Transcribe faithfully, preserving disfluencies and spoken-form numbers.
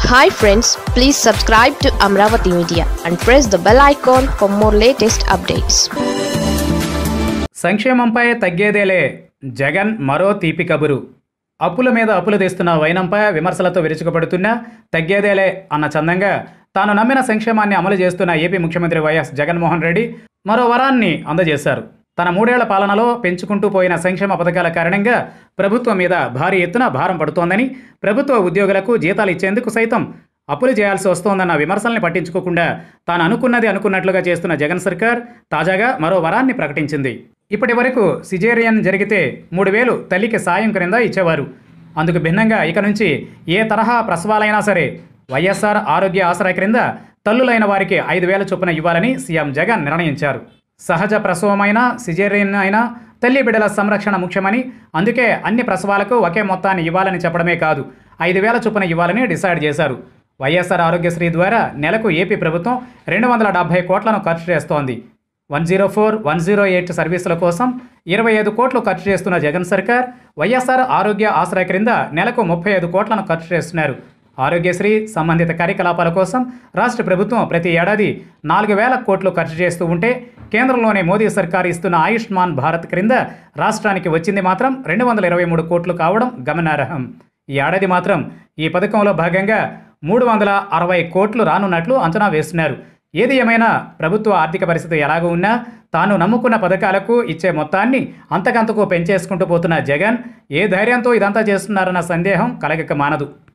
Hi friends, please subscribe to Amaravathi Media and press the bell icon for more latest updates. సంక్షేమంపై తగ్గేదేలే జగన్ మరో తీపి కబురు. అప్పుల మీద అప్పులు తెస్తున్న వైనంపై విమర్శలతో విరుచుకుపడుతున్నా తగ్గేదేలే అన్న చందంగా తాను నమ్మిన సంక్షేమాన్ని అమలు చేస్తున్న ఏపీ ముఖ్యమంత్రి వైఎస్ జగన్మోహన్ రెడ్డి మరో వరాన్ని అందజేశారు. తన మూడేళ్ల పాలనలో పెంచుకుంటూ పోయిన సంక్షేమ పథకాల కారణంగా ప్రభుత్వం మీద భారీ ఎత్తున భారం పడుతోందని, ప్రభుత్వ ఉద్యోగులకు జీతాలు ఇచ్చేందుకు సైతం అప్పులు చేయాల్సి వస్తోందన్న విమర్శల్ని పట్టించుకోకుండా తాను అనుకున్నది అనుకున్నట్లుగా చేస్తున్న జగన్ సర్కార్ తాజాగా మరో వరాన్ని ప్రకటించింది. ఇప్పటి వరకు సిజేరియన్ జరిగితే మూడు వేలు తల్లికి సాయం క్రింద ఇచ్చేవారు. అందుకు భిన్నంగా ఇక నుంచి ఏ తరహా ప్రసవాలైనా సరే వైఎస్ఆర్ ఆరోగ్య ఆసరా క్రింద తల్లులైన వారికి ఐదు వేల చొప్పున ఇవ్వాలని సీఎం జగన్ నిర్ణయించారు. సహజ ప్రసవమైనా సిజేరియన్ అయినా తల్లి బిడ్డల సంరక్షణ ముఖ్యమని, అందుకే అన్ని ప్రసవాలకు ఒకే మొత్తాన్ని ఇవ్వాలని చెప్పడమే కాదు ఐదు వేల చొప్పున ఇవ్వాలని డిసైడ్ చేశారు. వైఎస్ఆర్ ఆరోగ్యశ్రీ ద్వారా నెలకు ఏపీ ప్రభుత్వం రెండు వందల డెబ్బై కోట్లను ఖర్చు చేస్తోంది. One zero four one zero eight సర్వీసుల కోసం ఇరవై ఐదు కోట్లు ఖర్చు చేస్తున్న జగన్ సర్కార్ వైఎస్ఆర్ ఆరోగ్య ఆసరా క్రింద నెలకు ముప్పై ఐదు కోట్లను ఖర్చు చేస్తున్నారు. ఆరోగ్యశ్రీ సంబంధిత కార్యకలాపాల కోసం రాష్ట్ర ప్రభుత్వం ప్రతి ఏడాది నాలుగు వేల కోట్లు ఖర్చు చేస్తూ ఉంటే, కేంద్రంలోని మోదీ సర్కార్ ఇస్తున్న ఆయుష్మాన్ భారత్ క్రింద రాష్ట్రానికి వచ్చింది మాత్రం రెండు వందల ఇరవై మూడు కోట్లు కావడం గమనార్హం. ఈ ఏడాది మాత్రం ఈ పథకంలో భాగంగా మూడు వందల అరవై కోట్లు రానున్నట్లు అంచనా వేస్తున్నారు. ఏది ఏమైనా ప్రభుత్వ ఆర్థిక పరిస్థితి ఎలాగూ ఉన్నా తాను నమ్ముకున్న పథకాలకు ఇచ్చే మొత్తాన్ని అంతకంతకు పెంచేసుకుంటూ పోతున్న జగన్ ఏ ధైర్యంతో ఇదంతా చేస్తున్నారన్న సందేహం కలగక మానదు.